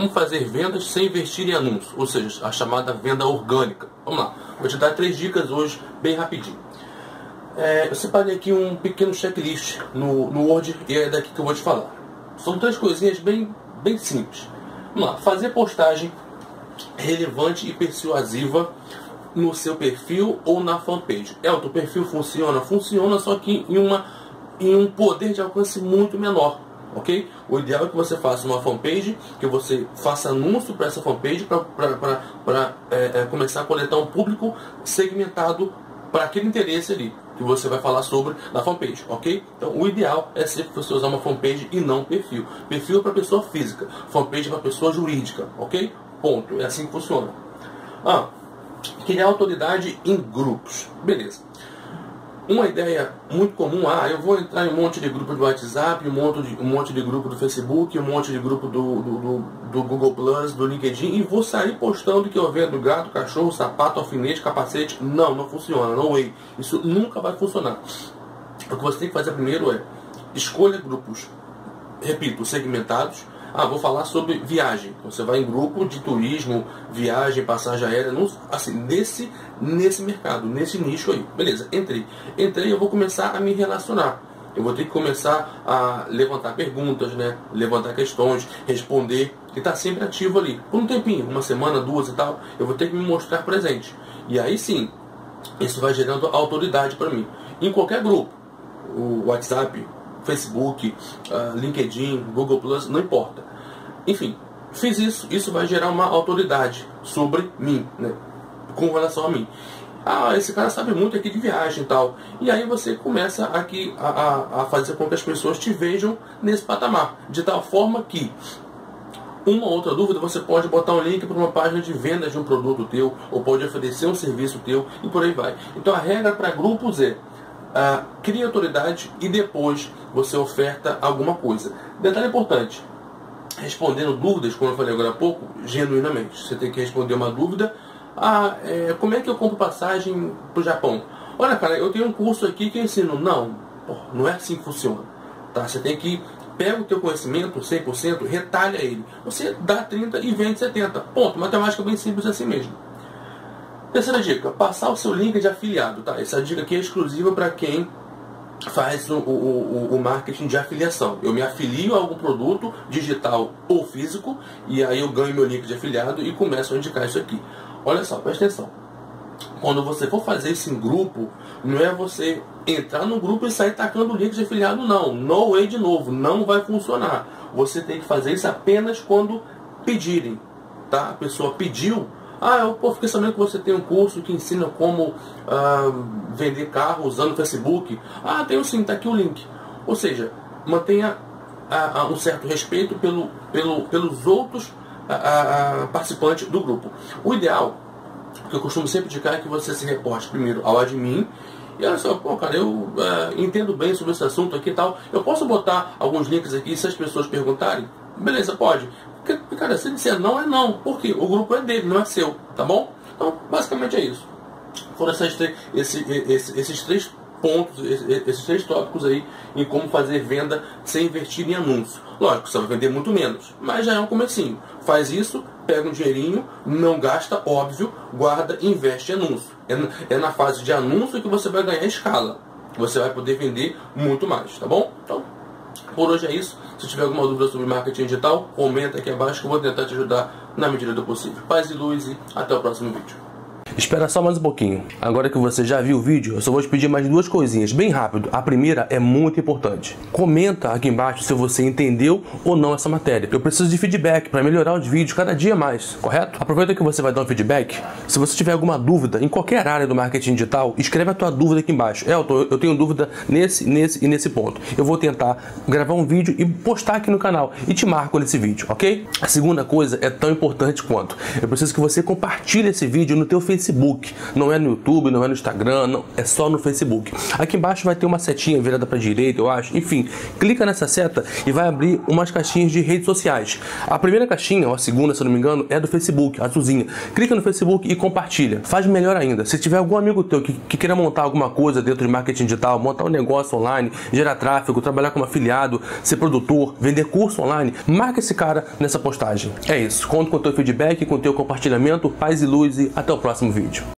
como fazer vendas sem investir em anúncios, ou seja, a chamada venda orgânica. Vamos lá, vou te dar 3 dicas hoje, bem rapidinho. Eu separei aqui um pequeno checklist no Word e é daqui que eu vou te falar. São 3 coisinhas bem simples. Vamos lá, fazer postagem relevante e persuasiva no seu perfil ou na fanpage. O teu perfil funciona? Funciona, só que em um poder de alcance muito menor. Ok? O ideal é que você faça uma fanpage, que você faça anúncio para essa fanpage para começar a coletar um público segmentado para aquele interesse ali que você vai falar sobre na fanpage, ok? Então o ideal é sempre você usar uma fanpage e não perfil. Perfil é para pessoa física, fanpage é para pessoa jurídica, ok? Ponto. É assim que funciona. Criar autoridade em grupos. Beleza. Uma ideia muito comum, eu vou entrar em um monte de grupo do WhatsApp, um monte de grupo do Facebook, um monte de grupo do Google Plus, do LinkedIn, e vou sair postando que eu vendo gato, cachorro, sapato, alfinete, capacete. Não funciona, no way. Isso nunca vai funcionar. O que você tem que fazer primeiro é escolha grupos, repito, segmentados. Vou falar sobre viagem. Você vai em grupo de turismo, viagem, passagem aérea, assim, nesse mercado, nesse nicho aí. Beleza, entrei, eu vou começar a me relacionar. Eu vou ter que começar a levantar perguntas, né? Levantar questões, responder, e estar sempre ativo ali. Por um tempinho, 1 semana, 2 e tal, eu vou ter que me mostrar presente. E aí sim, isso vai gerando autoridade para mim. Em qualquer grupo, o WhatsApp, Facebook, LinkedIn, Google Plus, não importa. Enfim, fiz isso vai gerar uma autoridade sobre mim, né? Com relação a mim. Esse cara sabe muito aqui de viagem e tal. E aí você começa aqui a fazer com que as pessoas te vejam nesse patamar, de tal forma que uma outra dúvida, você pode botar um link para uma página de vendas de um produto teu, ou pode oferecer um serviço teu, e por aí vai. Então a regra para grupos é cria autoridade e depois você oferta alguma coisa. Detalhe importante, respondendo dúvidas, como eu falei agora há pouco, genuinamente. Você tem que responder uma dúvida. Como é que eu compro passagem para o Japão? Olha, cara, eu tenho um curso aqui que eu ensino. Não é assim que funciona. Tá? Você tem que pega o teu conhecimento 100%, retalha ele. Você dá 30 e vende 70. Ponto. Matemática bem simples assim mesmo. Terceira dica, passar o seu link de afiliado, tá? Essa dica aqui é exclusiva para quem faz o marketing de afiliação. Eu me afilio a algum produto digital ou físico e aí eu ganho meu link de afiliado e começo a indicar isso aqui. Olha só, presta atenção. Quando você for fazer isso em grupo, não é você entrar no grupo e sair tacando o link de afiliado, não. No way de novo, não vai funcionar. Você tem que fazer isso apenas quando pedirem, tá? A pessoa pediu. Eu fiquei sabendo que você tem um curso que ensina como vender carro usando o Facebook. Tenho sim, tá aqui o link. Ou seja, mantenha um certo respeito pelos outros participantes do grupo. O ideal, que eu costumo sempre indicar, é que você se reporte primeiro ao admin. E olha só, cara, eu entendo bem sobre esse assunto aqui e tal. Eu posso botar alguns links aqui se as pessoas perguntarem? Beleza, pode. Porque, cara, se disser não, é não. Por quê? O grupo é dele, não é seu, tá bom? Então, basicamente é isso. Foram esses 3 pontos, esses 3 tópicos aí em como fazer venda sem investir em anúncio. Lógico, você vai vender muito menos, mas já é um comecinho. Faz isso, pega um dinheirinho, não gasta, óbvio, guarda e investe em anúncio. É na fase de anúncio que você vai ganhar escala. Você vai poder vender muito mais, tá bom? Então, por hoje é isso. Se tiver alguma dúvida sobre marketing digital, comenta aqui abaixo que eu vou tentar te ajudar na medida do possível. Paz e luz e até o próximo vídeo. Espera só mais um pouquinho. Agora que você já viu o vídeo, eu só vou te pedir mais 2 coisinhas, bem rápido. A primeira é muito importante. Comenta aqui embaixo se você entendeu ou não essa matéria. Eu preciso de feedback para melhorar os vídeos cada dia mais, correto? Aproveita que você vai dar um feedback. Se você tiver alguma dúvida em qualquer área do marketing digital, escreve a tua dúvida aqui embaixo. Eu tenho dúvida nesse e nesse ponto. Eu vou tentar gravar um vídeo e postar aqui no canal e te marco nesse vídeo, ok? A segunda coisa é tão importante quanto. Eu preciso que você compartilhe esse vídeo no teu Facebook Facebook. Não é no YouTube, não é no Instagram, não, é só no Facebook. Aqui embaixo vai ter uma setinha virada para a direita, eu acho. Enfim, clica nessa seta e vai abrir umas caixinhas de redes sociais. A primeira caixinha, ou a segunda, se eu não me engano, é do Facebook, azulzinha. Clica no Facebook e compartilha. Faz melhor ainda. Se tiver algum amigo teu que queira montar alguma coisa dentro de marketing digital, montar um negócio online, gerar tráfego, trabalhar como afiliado, ser produtor, vender curso online, marca esse cara nessa postagem. É isso. Conto com o teu feedback, com o teu compartilhamento. Paz e luz e até o próximo vídeo.